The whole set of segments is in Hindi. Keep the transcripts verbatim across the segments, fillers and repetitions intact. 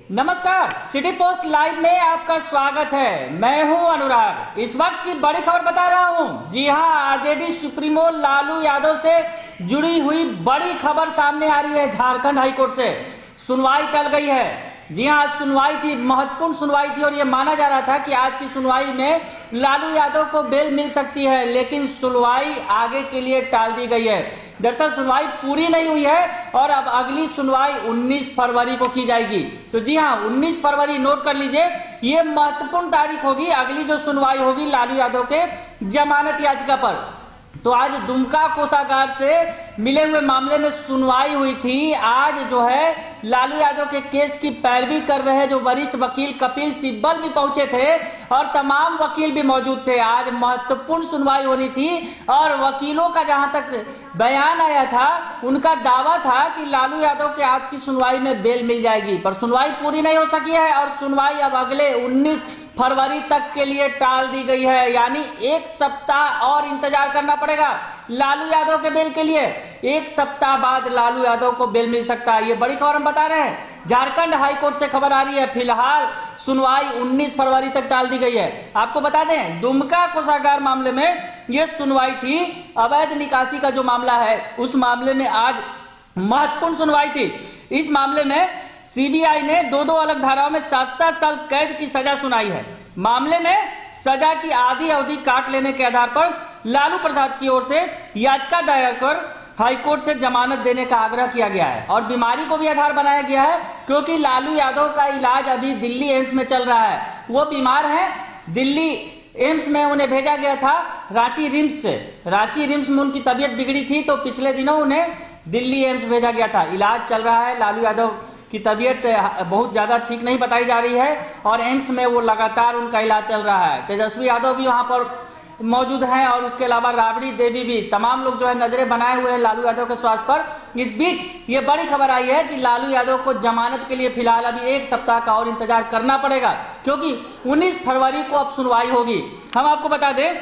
नमस्कार, सिटी पोस्ट लाइव में आपका स्वागत है। मैं हूं अनुराग। इस वक्त की बड़ी खबर बता रहा हूं। जी हां, आरजेडी सुप्रीमो लालू यादव से जुड़ी हुई बड़ी खबर सामने आ रही है। झारखंड हाईकोर्ट से सुनवाई टल गई है। जी हां, आज सुनवाई थी, महत्वपूर्ण सुनवाई थी और यह माना जा रहा था कि आज की सुनवाई में लालू यादव को बेल मिल सकती है, लेकिन सुनवाई आगे के लिए टाल दी गई है। दरअसल सुनवाई पूरी नहीं हुई है और अब अगली सुनवाई उन्नीस फरवरी को की जाएगी। तो जी हां, उन्नीस फरवरी नोट कर लीजिए, ये महत्वपूर्ण तारीख होगी। अगली जो सुनवाई होगी लालू यादव के जमानत याचिका पर। तो आज दुमका कोषागार से मिले हुए मामले में सुनवाई हुई थी। आज जो है लालू यादव के केस की पैरवी कर रहे जो वरिष्ठ वकील कपिल सिब्बल भी पहुंचे थे और तमाम वकील भी मौजूद थे। आज महत्वपूर्ण सुनवाई होनी थी और वकीलों का जहां तक बयान आया था, उनका दावा था कि लालू यादव के आज की सुनवाई में बेल मिल जाएगी, पर सुनवाई पूरी नहीं हो सकी है और सुनवाई अब अगले उन्नीस फरवरी तक के लिए टाल दी गई है। यानी एक सप्ताह और इंतजार करना पड़ेगा लालू यादव के बेल के लिए। एक सप्ताह बाद लालू यादव को बेल मिल सकता है, ये बड़ी खबर हम बता रहे हैं। झारखंड हाईकोर्ट से खबर आ रही है। फिलहाल सुनवाई उन्नीस फरवरी तक टाल दी गई है। आपको बता दें, दुमका कोषागार मामले में यह सुनवाई थी। अवैध निकासी का जो मामला है, उस मामले में आज महत्वपूर्ण सुनवाई थी। इस मामले में सीबीआई ने दो दो अलग धाराओं में सात सात साल कैद की सजा सुनाई है। मामले में सजा की आधी अवधि काट लेने के आधार पर लालू प्रसाद की ओर से याचिका दायर कर हाईकोर्ट से जमानत देने का आग्रह किया गया है और बीमारी को भी आधार बनाया गया है, क्योंकि लालू यादव का इलाज अभी दिल्ली एम्स में चल रहा है। वो बीमार है, दिल्ली एम्स में उन्हें भेजा गया था रांची रिम्स से। रांची रिम्स में उनकी तबीयत बिगड़ी थी, तो पिछले दिनों उन्हें दिल्ली एम्स भेजा गया था। इलाज चल रहा है। लालू यादव की तबीयत बहुत ज़्यादा ठीक नहीं बताई जा रही है और एम्स में वो लगातार उनका इलाज चल रहा है। तेजस्वी यादव भी वहाँ पर मौजूद हैं और उसके अलावा राबड़ी देवी भी, तमाम लोग जो है नजरें बनाए हुए हैं लालू यादव के स्वास्थ्य पर। इस बीच ये बड़ी खबर आई है कि लालू यादव को जमानत के लिए फिलहाल अभी एक सप्ताह का और इंतजार करना पड़ेगा, क्योंकि उन्नीस फरवरी को अब सुनवाई होगी। हम आपको बता दें,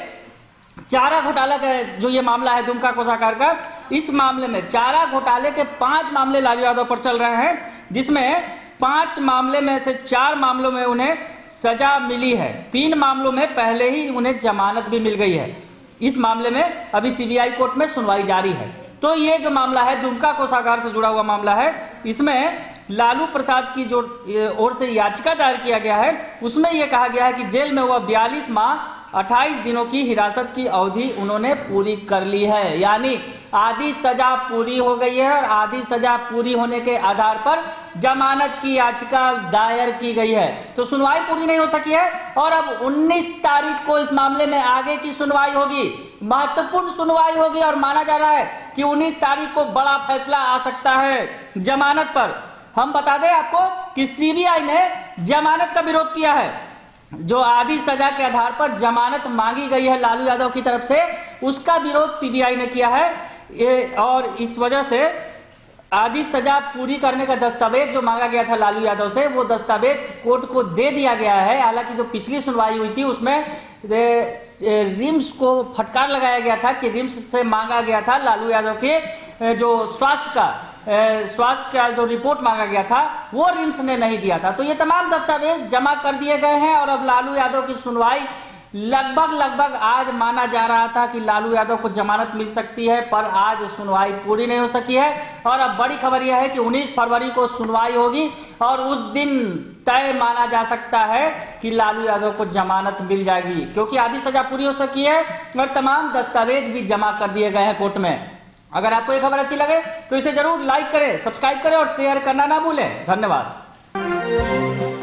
चारा घोटाला का जो ये मामला है दुमका कोषागार का, इस मामले में चारा घोटाले के पांच मामले लालू यादव पर चल रहे हैं, जिसमें पांच मामले में से चार मामलों में उन्हें सजा मिली है। तीन मामलों में पहले ही उन्हें जमानत भी मिल गई है। इस मामले में अभी सीबीआई कोर्ट में सुनवाई जारी है। तो ये जो मामला है दुमका कोषागार से जुड़ा हुआ मामला है, इसमें लालू प्रसाद की जो ओर से याचिका दायर किया गया है, उसमें यह कहा गया है कि जेल में वह बयालीस माह अट्ठाईस दिनों की हिरासत की अवधि उन्होंने पूरी कर ली है। यानी आधी सजा पूरी हो गई है और आधी सजा पूरी होने के आधार पर जमानत की याचिका दायर की गई है। तो सुनवाई पूरी नहीं हो सकी है और अब उन्नीस तारीख को इस मामले में आगे की सुनवाई होगी। महत्वपूर्ण सुनवाई होगी और माना जा रहा है कि उन्नीस तारीख को बड़ा फैसला आ सकता है जमानत पर। हम बता दें आपको कि सीबीआई ने जमानत का विरोध किया है। जो आधी सजा के आधार पर जमानत मांगी गई है लालू यादव की तरफ से, उसका विरोध सीबीआई ने किया है। ये और इस वजह से आधी सजा पूरी करने का दस्तावेज जो मांगा गया था लालू यादव से, वो दस्तावेज कोर्ट को दे दिया गया है। हालांकि जो पिछली सुनवाई हुई थी उसमें रिम्स को फटकार लगाया गया था कि रिम्स से मांगा गया था लालू यादव के जो स्वास्थ्य का स्वास्थ्य का जो रिपोर्ट मांगा गया था, वो रिम्स ने नहीं दिया था। तो ये तमाम दस्तावेज जमा कर दिए गए हैं और अब लालू यादव की सुनवाई लगभग लगभग आज माना जा रहा था कि लालू यादव को जमानत मिल सकती है, पर आज सुनवाई पूरी नहीं हो सकी है। और अब बड़ी खबर यह है कि उन्नीस फरवरी को सुनवाई होगी और उस दिन तय माना जा सकता है कि लालू यादव को जमानत मिल जाएगी, क्योंकि आधी सजा पूरी हो सकी है और तमाम दस्तावेज भी जमा कर दिए गए हैं कोर्ट में। अगर आपको ये खबर अच्छी लगे तो इसे जरूर लाइक करें, सब्सक्राइब करें और शेयर करना ना भूलें। धन्यवाद।